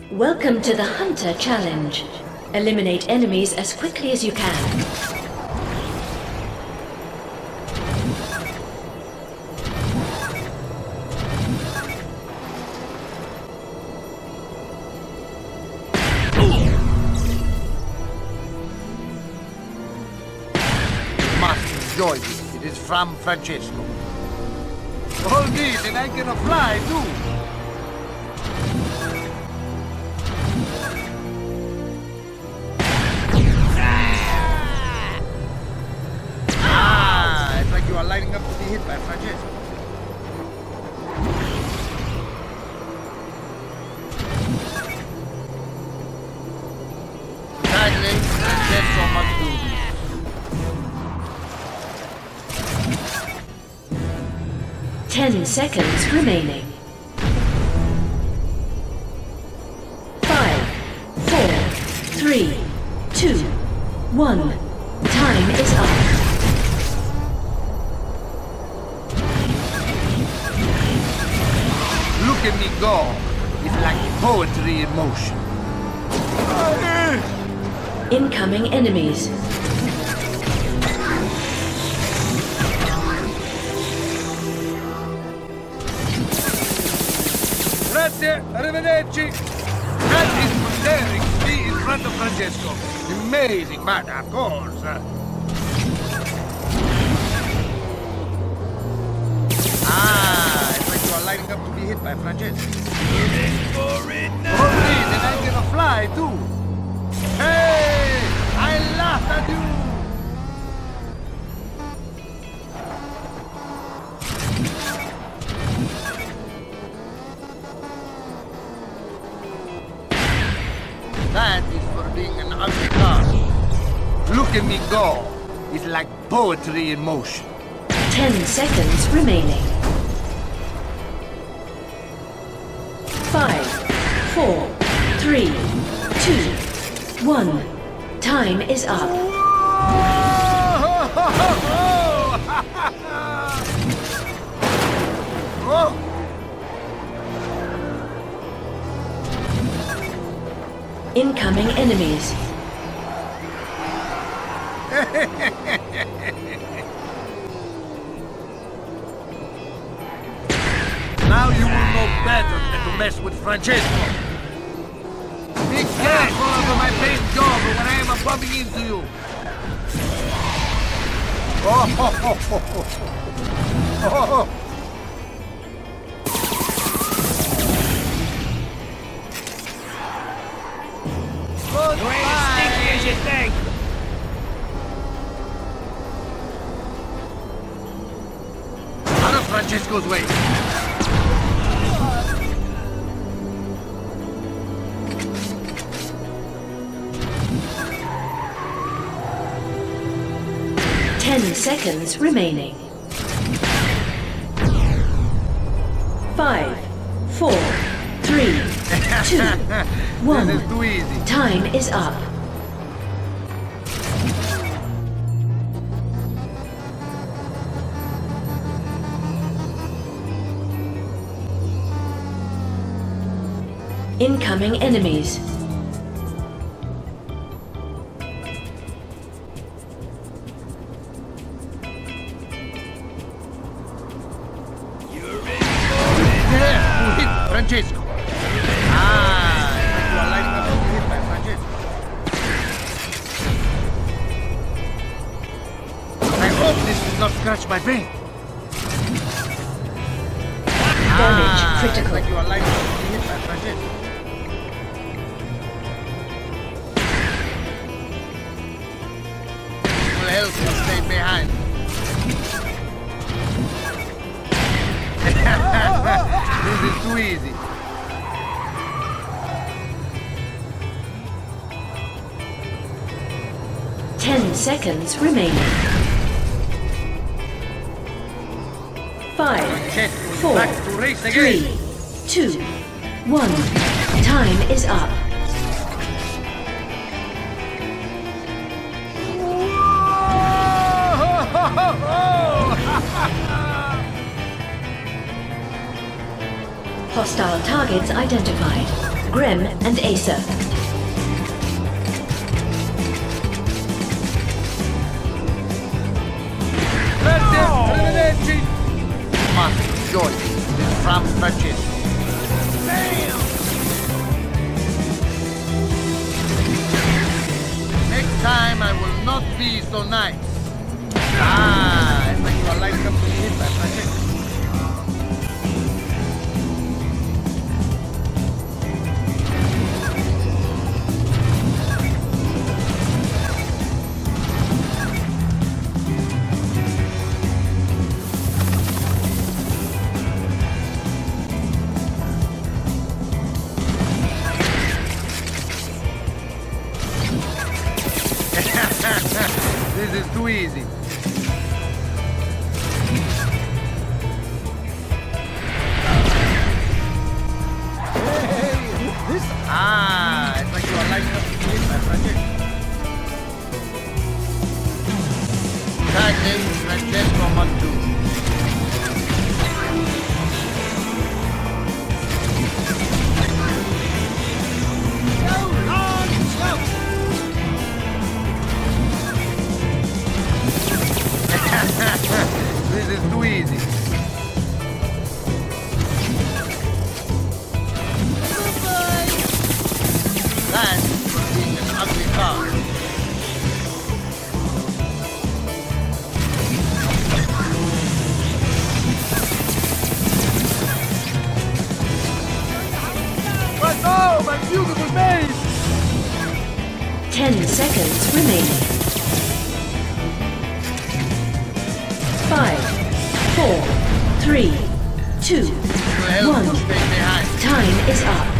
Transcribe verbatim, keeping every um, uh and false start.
Welcome to the Hunter Challenge. Eliminate enemies as quickly as you can. Enjoy this. It is from Francesco. All this, and I can fly too. Ah, it's like you are lining up to be hit by Francesco. Sadly, Francesco must do this. Ten seconds remaining. Five, four, three, two, one. Time is up. Look at me go. It's like poetry in motion. Incoming enemies. Grazie, arrivederci. That is daring to be in front of Francesco. Amazing, but of course. Ah, it's like you are lining up to be hit by Francesco. You're in for it now. Oh, please, and I'm gonna fly too. Hey, I laughed at you. That is for being an ugly car. Look at me go. It's like poetry in motion. Ten seconds remaining. Five, four, three, two, one. Time is up. Oh. Incoming enemies. Now you will know better than to mess with Francesco. Be careful of my paint job when I am bumping into you. Oh, ho, ho, ho, ho. Oh. You ain't as sneaky as you think. Out of Francesco's way. Ten seconds remaining. Five, four, three, two, one. This is too easy. Time is up. Incoming enemies. Francesco. Ah, you are lining up to be hit by Francesco. I hope this will not scratch my vein. Damage Ah, critical. like you are lining up to be hit by Francesco. It will help you stay behind. This is too easy. Ten seconds remaining. Five, four, Back to race again. three, two, one. Time is up. Hostile targets identified. Grem and Acer. Arrivederci! Must join from Francesco. Damn! Next time I will not be so nice. Ah, I think your light comes to be hit by Francesco. This is too easy. Hey, this... Ah, it's like you are lighting up the game, my Francesco. That is Francesco must do. This is too easy. Goodbye. That is an ugly car. But oh, my beautiful base! Ten seconds remaining. Five, four, three, two, one. Time is up.